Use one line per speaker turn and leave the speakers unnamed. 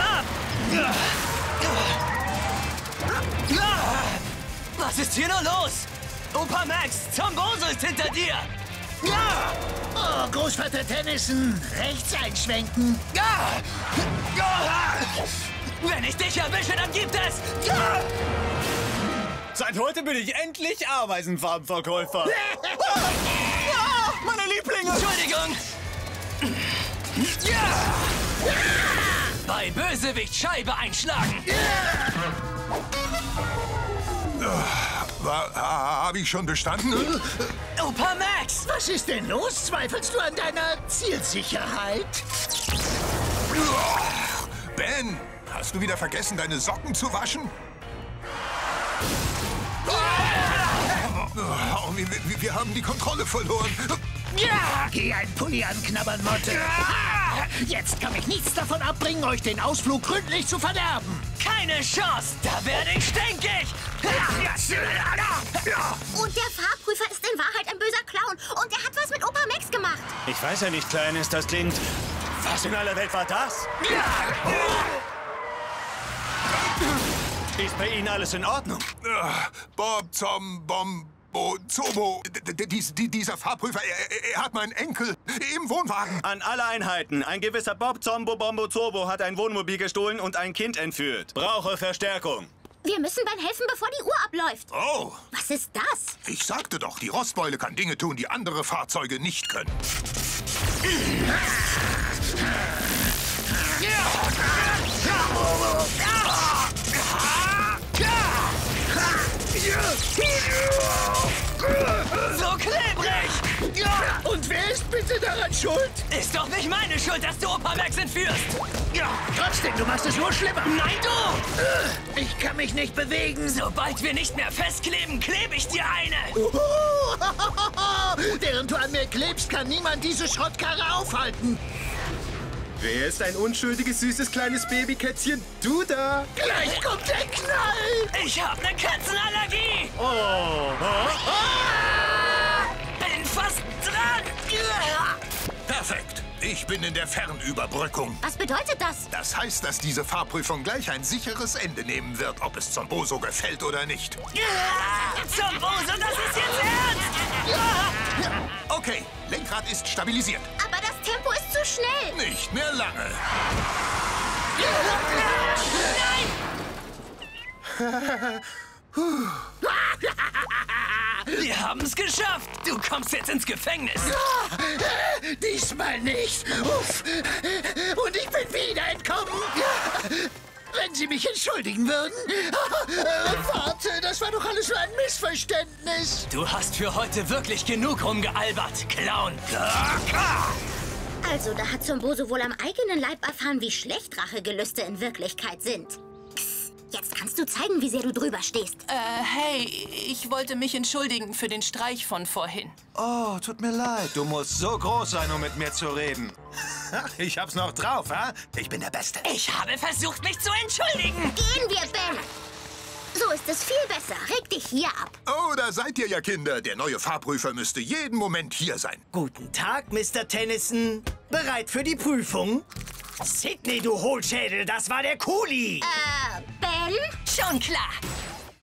ab! Was ist hier nur los? Opa Max, Zomboso ist hinter dir!
Oh, Großvater Tennyson, rechts einschwenken.
Wenn ich dich erwische, dann gibt es...
Seit heute bin ich endlich Ameisenfarbenverkäufer. Meine Lieblinge!
Entschuldigung! Bei Bösewicht Scheibe einschlagen!
Habe ich schon bestanden?
Opa Max!
Was ist denn los? Zweifelst du an deiner Zielsicherheit?
Ben, hast du wieder vergessen, deine Socken zu waschen? Oh, wir haben die Kontrolle verloren.
Geh ein Pulli anknabbern, Motte. Jetzt kann mich nichts davon abbringen, euch den Ausflug gründlich zu verderben.
Keine Chance! Da werde ich stinkig!
Und der Fahrprüfer ist in Wahrheit ein böser Clown. Und er hat was mit Opa Max gemacht.
Ich weiß ja nicht, Kleines, das klingt... Was in aller Welt war das? Ist bei Ihnen alles in Ordnung?
Bob, Zombo, Zobo, dieser Fahrprüfer, er hat meinen Enkel im Wohnwagen.
An alle Einheiten. Ein gewisser Bob Zombo Bombo Zobo hat ein Wohnmobil gestohlen und ein Kind entführt. Brauche Verstärkung.
Wir müssen Ben helfen, bevor die Uhr abläuft.
Oh,
Was ist das?
ich sagte doch, die Rostbeule kann Dinge tun, die andere Fahrzeuge nicht können.
So klebrig!
Und wer ist bitte daran schuld?
Ist doch nicht meine Schuld, dass du Opa Max entführst!
Trotzdem, du machst es nur schlimmer.
Nein, du!
Ich kann mich nicht bewegen.
Sobald wir nicht mehr festkleben, klebe ich dir eine!
Während du an mir klebst, kann niemand diese Schrottkarre aufhalten.
Wer ist ein unschuldiges, süßes, kleines Babykätzchen? Du da!
Gleich kommt der Knall.
Ich hab ne Katzenallergie!
Oh!
Bin fast dran!
Perfekt. Ich bin in der Fernüberbrückung.
Was bedeutet das?
Das heißt, dass diese Fahrprüfung gleich ein sicheres Ende nehmen wird, ob es Zomboso gefällt oder nicht.
Zomboso, das ist jetzt ernst!
Okay, Lenkrad ist stabilisiert.
Aber das Tempo ist zu schnell.
Nicht mehr lange.
Wir haben's geschafft! Du kommst jetzt ins Gefängnis!
Diesmal nicht. Uff. Und ich bin wieder entkommen. Wenn Sie mich entschuldigen würden. Warte, das war doch alles nur ein Missverständnis.
Du hast für heute wirklich genug rumgealbert, Clown!
Also, da hat Zomboso wohl am eigenen Leib erfahren, wie schlecht Rachegelüste in Wirklichkeit sind. Psst, jetzt kannst du zeigen, wie sehr du drüber stehst.
Hey, ich wollte mich entschuldigen für den Streich von vorhin.
Oh, tut mir leid. Du musst so groß sein, um mit mir zu reden. Ich hab's noch drauf, ha? Ich bin der Beste.
Ich habe versucht, mich zu entschuldigen!
Gehen wir, Ben. So ist es viel besser. Reg dich hier ab.
Oh, da seid ihr ja, Kinder. Der neue Fahrprüfer müsste jeden Moment hier sein.
Guten Tag, Mr. Tennyson. Bereit für die Prüfung? Sydney, du Hohlschädel, das war der Kuli.
Ben?
Schon klar!